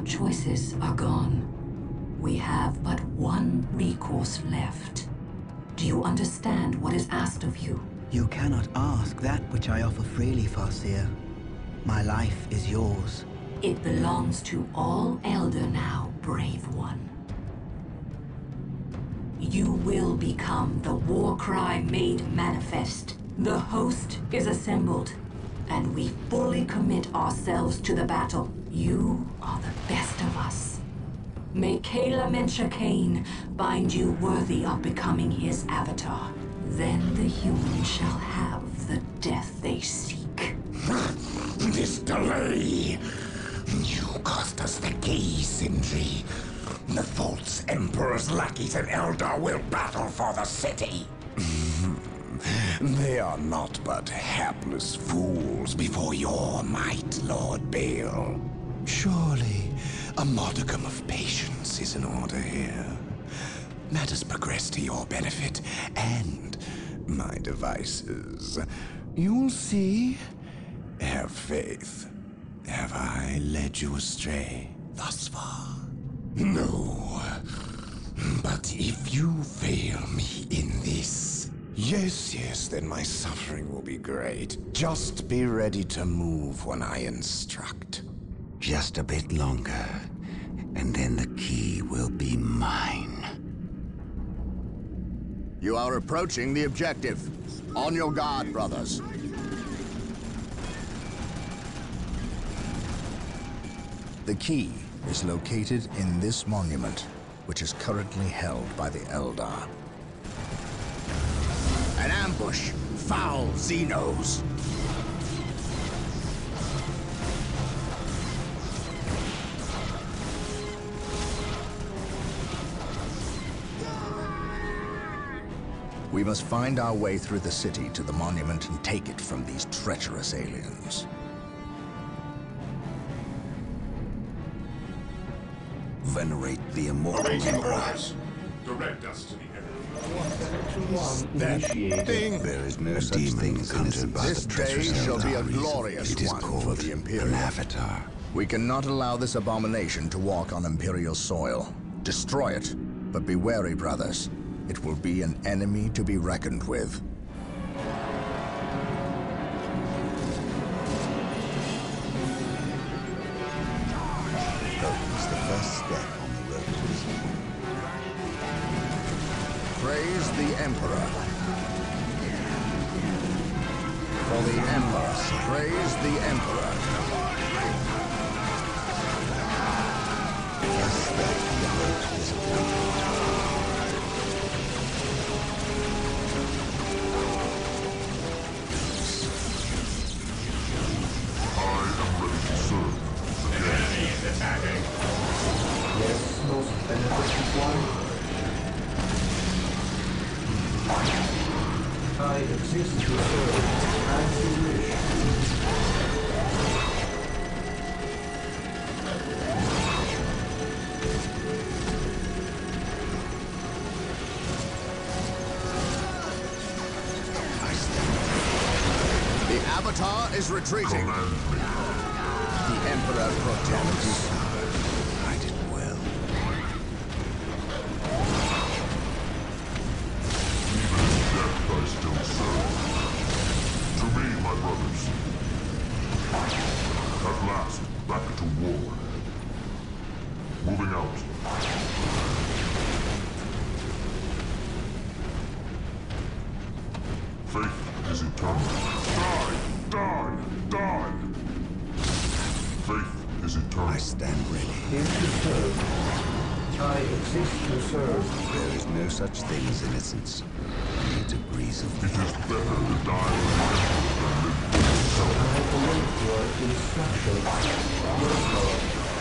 our choices are gone. We have but one recourse left. Do you understand what is asked of you? You cannot ask that which I offer freely, Farseer. My life is yours. It belongs to all Elder now, brave one. You will become the war cry made manifest. The host is assembled, and we fully commit ourselves to the battle. You are the best of us. May Kala Mencha Kane bind you worthy of becoming his avatar. Then the humans shall have the death they seek. This delay! You cost us the key, Sindri. The false Emperor's lackeys and Eldar will battle for the city. They are not but hapless fools before your might, Lord Bale. Surely, a modicum of patience is in order here. Let us progress to your benefit and my devices. You'll see. Have faith. Have I led you astray thus far? No. But if you fail me in this... Yes, then my suffering will be great. Just be ready to move when I instruct. Just a bit longer, and then the key will be mine. You are approaching the objective. On your guard, brothers. The key is located in this monument, which is currently held by the Eldar. An ambush! Foul Xenos! We must find our way through the city to the monument and take it from these treacherous aliens. Venerate the immortal Emperor. Direct us to the That thing! There is no such thing as innocence. This day shall be a glorious It is one called for the Imperium. an avatar. We cannot allow this abomination to walk on Imperial soil. Destroy it, but be wary, brothers. It will be an enemy to be reckoned with. Hope is the first step on the road to wisdom. Praise the Emperor. For the Emperor. Praise the Emperor. First step on the road to wisdom. Yes, most beneficial one. I exist to serve as you wish. The Avatar is retreating. The Emperor protects. I did well. Death I still serve. To me, my brothers. At last, back to war. Moving out. Faith is eternal. Die! Faith is eternal. I stand ready. Here to serve. I exist to serve. There is no such thing as innocence. Only degrees of It is better to die I await your instructions. Yes, Lord.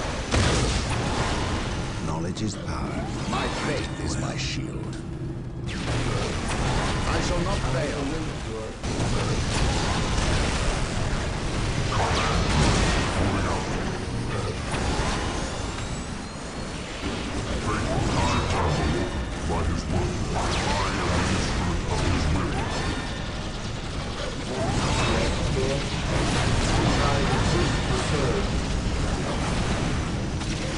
knowledge is power. My faith is my shield. I shall not fail. By his word, I am the instrument of his will. I exist to serve.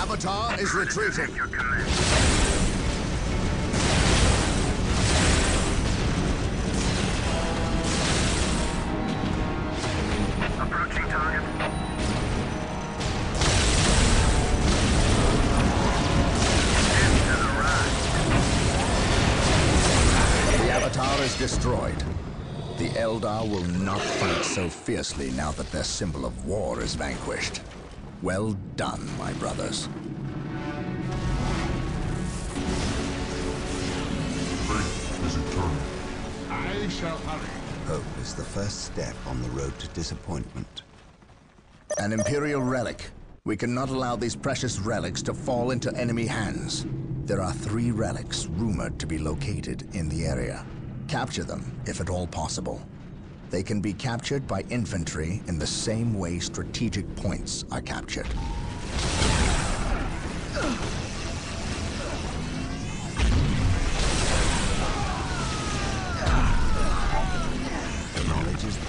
Avatar is retreating. Your command. Approaching target. Into the run. The Avatar is destroyed. The Eldar will not fight so fiercely now that their symbol of war is vanquished. Well done, my brothers. Faith is eternal. I shall hurry. Hope is the first step on the road to disappointment. An Imperial relic. We cannot allow these precious relics to fall into enemy hands. There are 3 relics rumored to be located in the area. Capture them, if at all possible. They can be captured by infantry in the same way strategic points are captured. Knowledge is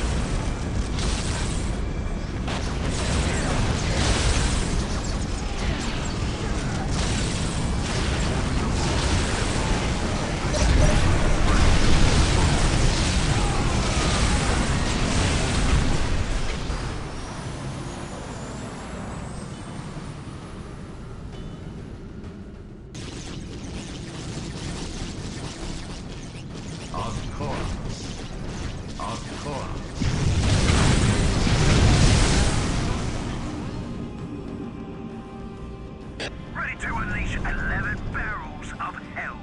Ready to unleash 11 barrels of hell.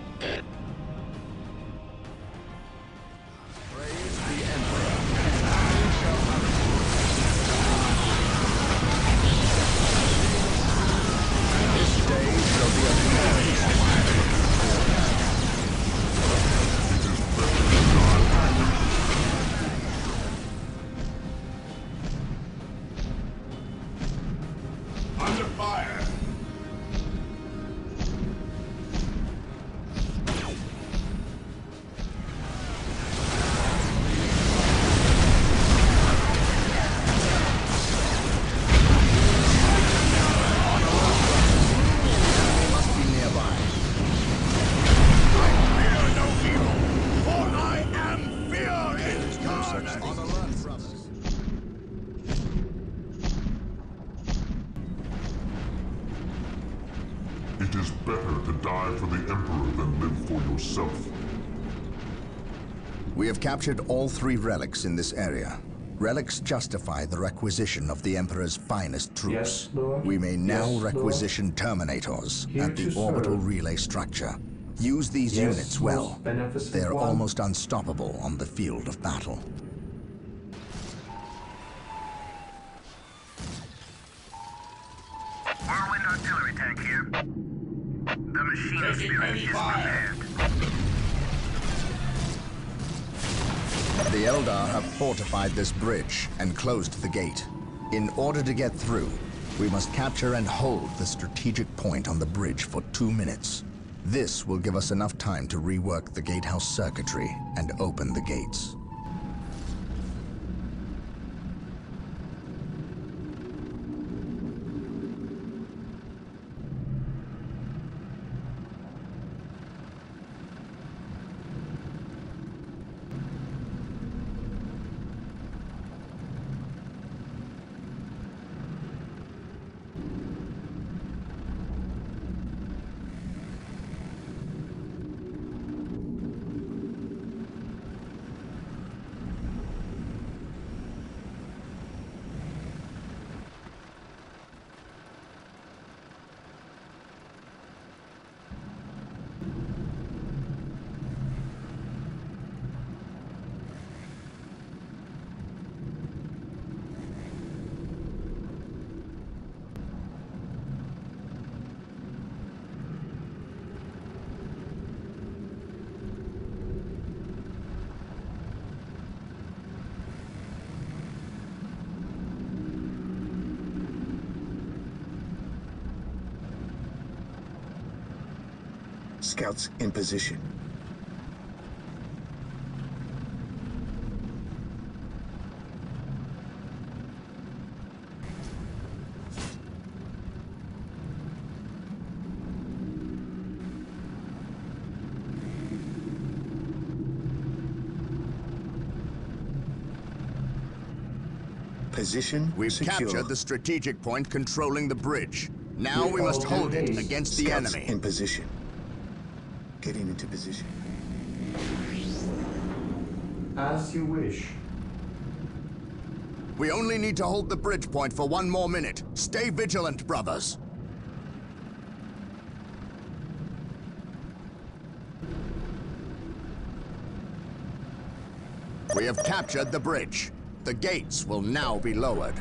Praise the Emperor. This day shall be a glorious Under fire! must be nearby. Fear no evil, for I am fear incarnate! On alert, brothers. It is better to die for the Emperor than live for yourself. We have captured all 3 relics in this area. Relics justify the requisition of the Emperor's finest troops. Yes, Lord. We may now Yes, Lord. requisition Terminators Here at the to orbital serve. relay structure. Use these Yes, units well. most beneficent They are one. almost unstoppable on the field of battle. Whirlwind artillery tank here. The machine spirit is prepared. The Eldar have fortified this bridge and closed the gate. In order to get through, we must capture and hold the strategic point on the bridge for 2 minutes. This will give us enough time to rework the gatehouse circuitry and open the gates. Scouts in position. Position We've secure. captured the strategic point controlling the bridge. Now we must hold it against the Scouts enemy. in position. Getting into position. As you wish. We only need to hold the bridge point for 1 more minute. Stay vigilant, brothers. We have captured the bridge. The gates will now be lowered.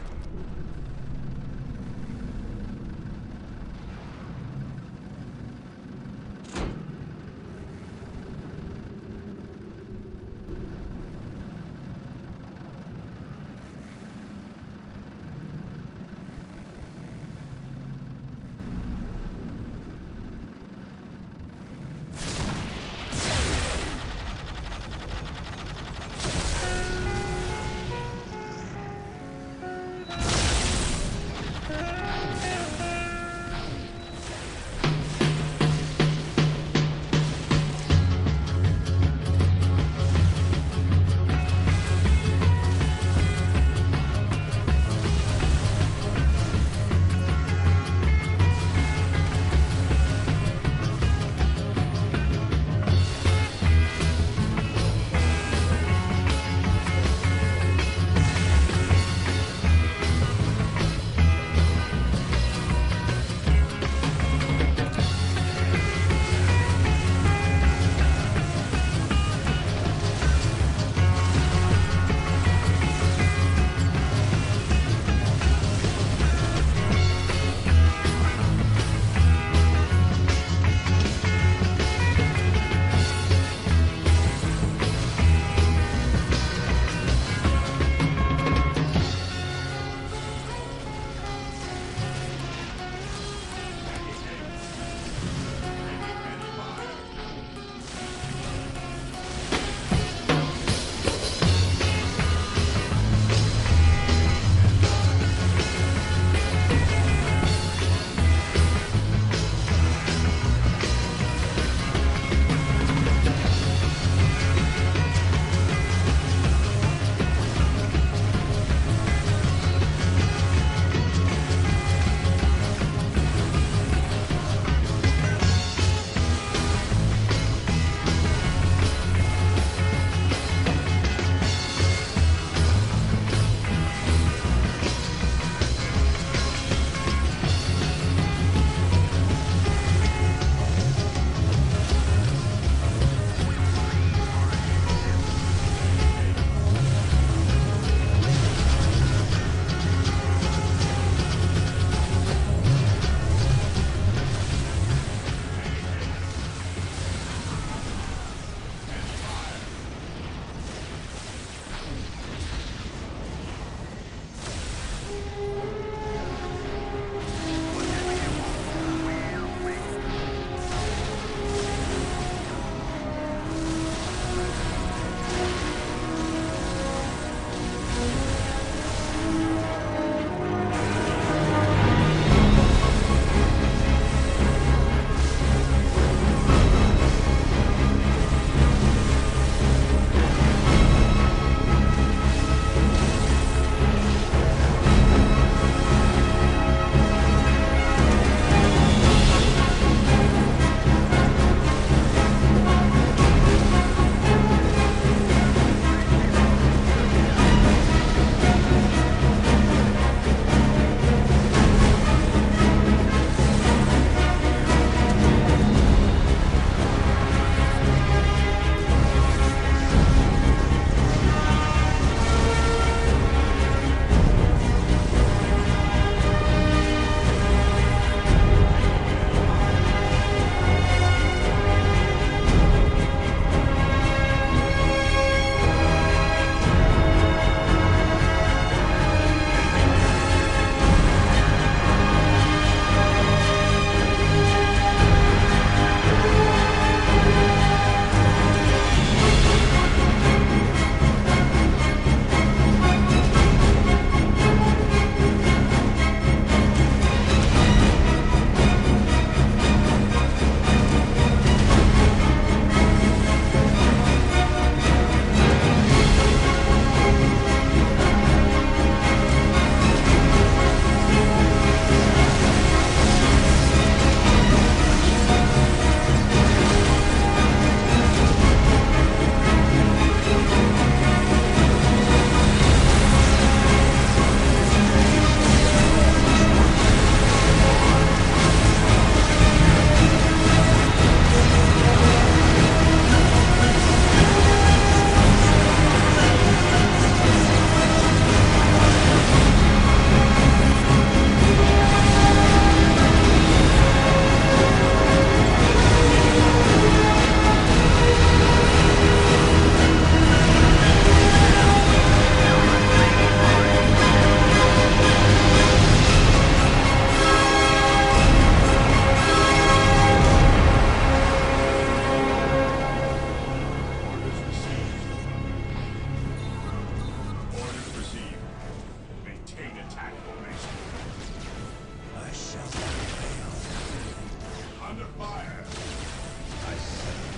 fire! I said.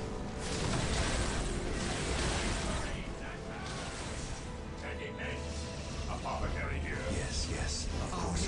Taking aim. Apothecary here. Yes, yes, of course.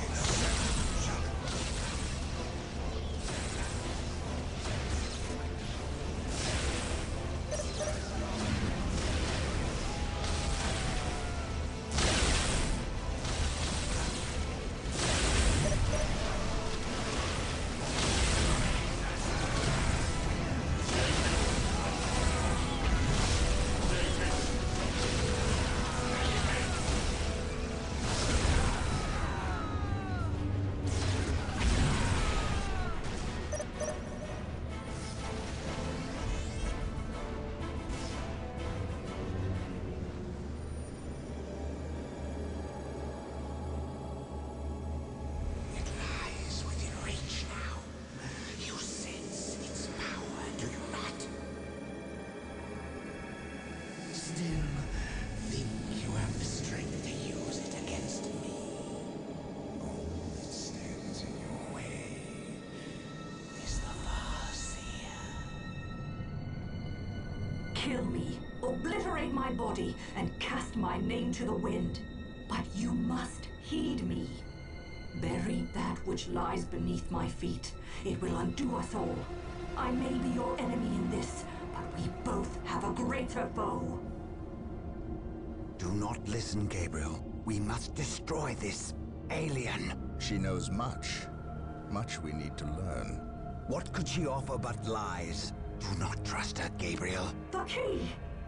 Kill me, obliterate my body, and cast my name to the wind. But you must heed me. Bury that which lies beneath my feet. It will undo us all. I may be your enemy in this, but we both have a greater foe. Do not listen, Gabriel. We must destroy this alien. She knows much. Much we need to learn. What could she offer but lies? Do not trust her, Gabriel. The key!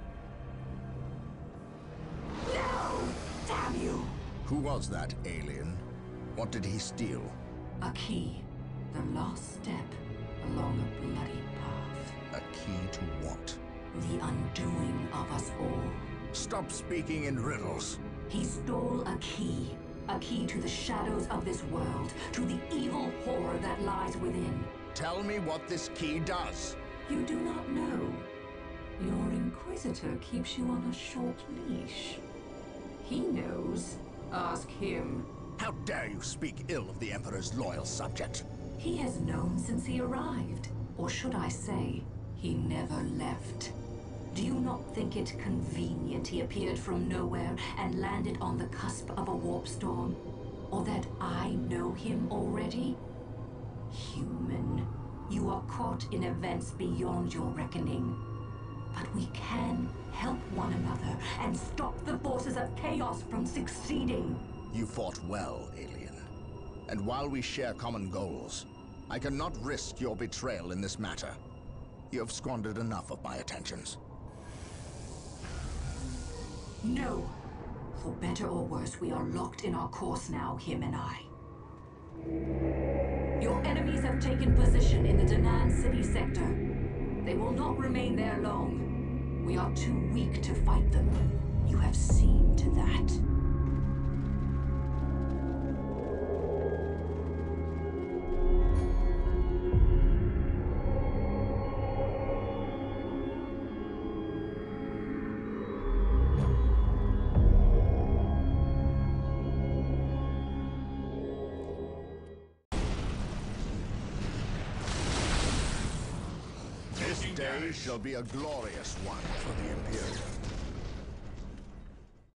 No! Damn you! Who was that alien? What did he steal? A key. The last step along a bloody path. A key to what? The undoing of us all. Stop speaking in riddles. He stole a key. A key to the shadows of this world, to the evil horror that lies within. Tell me what this key does. You do not know. Your Inquisitor keeps you on a short leash. He knows. Ask him. How dare you speak ill of the Emperor's loyal subject? He has known since he arrived. Or should I say, he never left. Do you not think it convenient he appeared from nowhere and landed on the cusp of a warp storm? Or that I know him already? Human, you are caught in events beyond your reckoning. But we can help one another and stop the forces of chaos from succeeding. You fought well, alien. And while we share common goals, I cannot risk your betrayal in this matter. You have squandered enough of my attentions. No. For better or worse, we are locked in our course now, him and I. Your enemies have taken position in the Danan City sector. They will not remain there long. We are too weak to fight them. You have seen to that. This day shall be a glorious one for the Imperium.